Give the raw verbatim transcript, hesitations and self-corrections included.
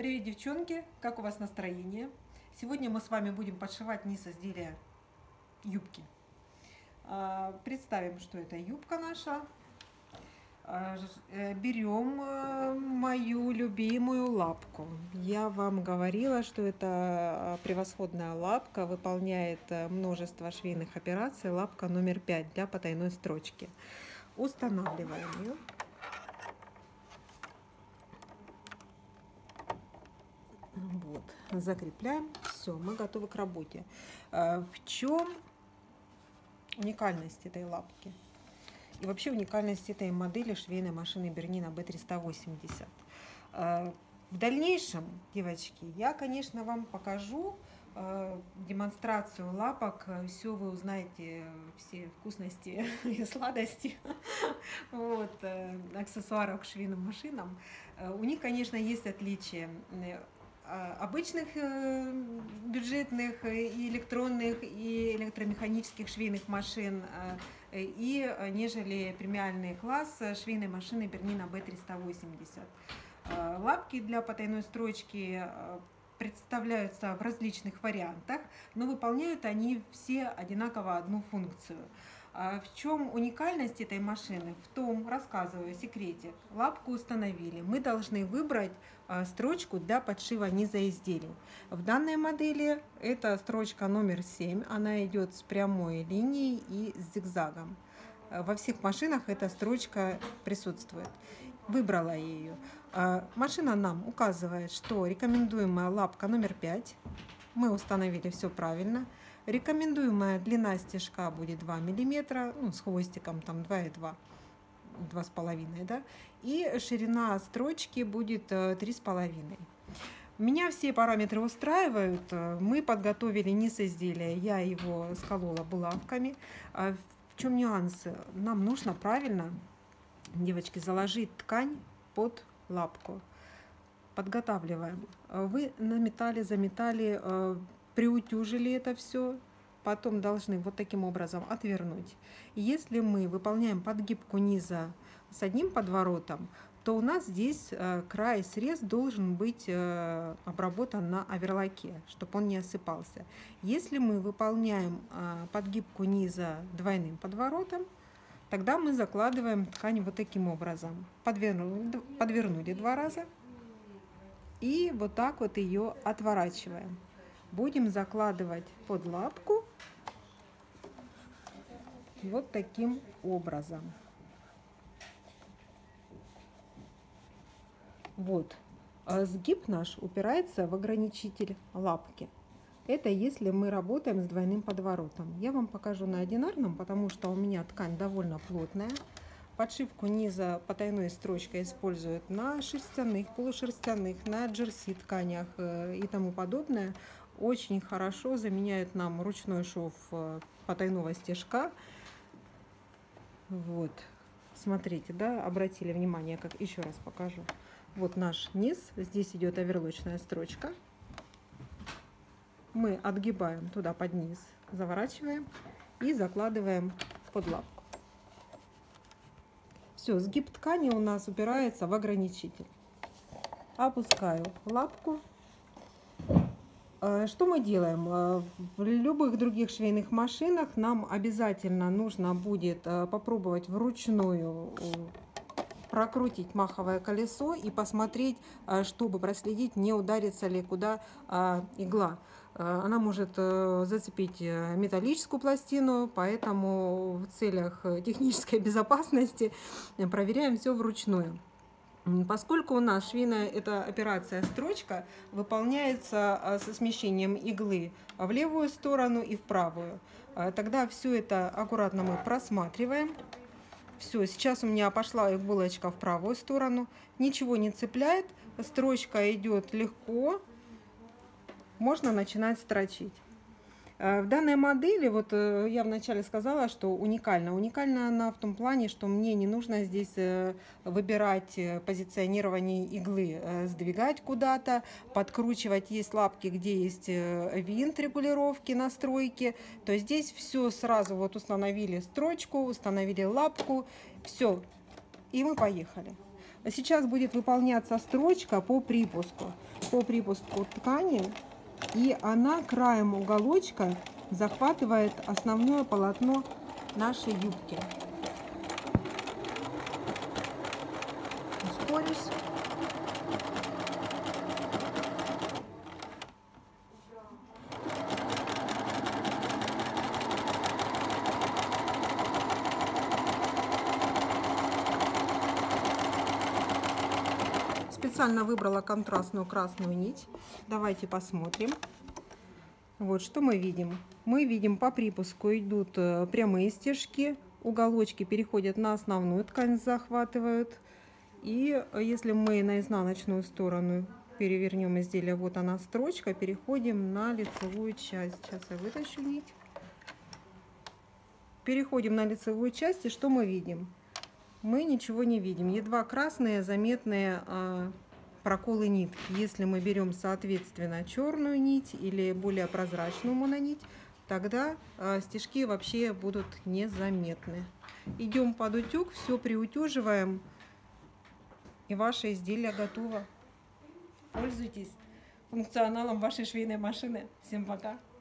Привет, девчонки! Как у вас настроение? Сегодня мы с вами будем подшивать низ изделия юбки. Представим, что это юбка наша. Берем мою любимую лапку. Я вам говорила, что это превосходная лапка, выполняет множество швейных операций. Лапка номер пять для потайной строчки. Устанавливаем ее. Вот, закрепляем. Все, мы готовы к работе. В чем уникальность этой лапки? И вообще уникальность этой модели швейной машины Bernina бэ триста восемьдесят. В дальнейшем, девочки, я, конечно, вам покажу демонстрацию лапок. Все вы узнаете, все вкусности и сладости вот, аксессуаров к швейным машинам. У них, конечно, есть отличия обычных бюджетных и электронных и электромеханических швейных машин и нежели премиальный класс швейной машины Bernina бэ триста восемьдесят. Лапки для потайной строчки представляются в различных вариантах, но выполняют они все одинаково одну функцию. В чем уникальность этой машины? В том, рассказываю секретик. Лапку установили. Мы должны выбрать строчку для подшива низа изделий. В данной модели это строчка номер семь. Она идет с прямой линией и с зигзагом. Во всех машинах эта строчка присутствует. Выбрала я ее. Машина нам указывает, что рекомендуемая лапка номер пять. Мы установили все правильно. Рекомендуемая длина стежка будет два миллиметра, ну, с хвостиком там два и два, два с половиной, да, и ширина строчки будет три с половиной. Меня все параметры устраивают. Мы подготовили низ изделия, я его сколола булавками. В чем нюансы? Нам нужно правильно, девочки, заложить ткань под лапку. Подготавливаем. Вы наметали, заметали, приутюжили это все, потом должны вот таким образом отвернуть. Если мы выполняем подгибку низа с одним подворотом, то у нас здесь край срез должен быть обработан на оверлоке, чтобы он не осыпался. Если мы выполняем подгибку низа двойным подворотом, тогда мы закладываем ткань вот таким образом. Подвернули, подвернули два раза и вот так вот ее отворачиваем. Будем закладывать под лапку вот таким образом. Вот. Сгиб наш упирается в ограничитель лапки. Это если мы работаем с двойным подворотом. Я вам покажу на одинарном, потому что у меня ткань довольно плотная. Подшивку низа потайной строчкой используют на шерстяных, полушерстяных, на джерси тканях и тому подобное. Очень хорошо заменяет нам ручной шов потайного стежка. Вот, смотрите, да, обратили внимание, как еще раз покажу. Вот наш низ, здесь идет оверлочная строчка. Мы отгибаем туда под низ, заворачиваем и закладываем под лапку. Все, сгиб ткани у нас упирается в ограничитель. Опускаю лапку. Что мы делаем? В любых других швейных машинах нам обязательно нужно будет попробовать вручную прокрутить маховое колесо и посмотреть, чтобы проследить, не ударится ли куда игла. Она может зацепить металлическую пластину, поэтому в целях технической безопасности проверяем все вручную. Поскольку у нас швейная эта операция строчка выполняется со смещением иглы в левую сторону и в правую, тогда все это аккуратно мы просматриваем. Все, сейчас у меня пошла иголочка в правую сторону, ничего не цепляет, строчка идет легко, можно начинать строчить. В данной модели, вот я вначале сказала, что уникальна. Уникальна она в том плане, что мне не нужно здесь выбирать позиционирование иглы, сдвигать куда-то, подкручивать. Есть лапки, где есть винт регулировки, настройки. То есть здесь все сразу вот установили строчку, установили лапку, все, и мы поехали. Сейчас будет выполняться строчка по припуску, по припуску ткани, и она краем уголочка захватывает основное полотно нашей юбки. Ускорюсь. Специально выбрала контрастную красную нить. Давайте посмотрим. Вот что мы видим. Мы видим, по припуску идут прямые стежки, уголочки переходят на основную ткань, захватывают. И если мы на изнаночную сторону перевернем изделие, вот она строчка, переходим на лицевую часть. Сейчас я вытащу нить. Переходим на лицевую часть, и что мы видим? Мы ничего не видим. Едва красные заметные а, проколы нитки. Если мы берем, соответственно, черную нить или более прозрачную мононить, тогда а, стежки вообще будут незаметны. Идем под утюг, все приутюживаем, и ваше изделие готово. Пользуйтесь функционалом вашей швейной машины. Всем пока!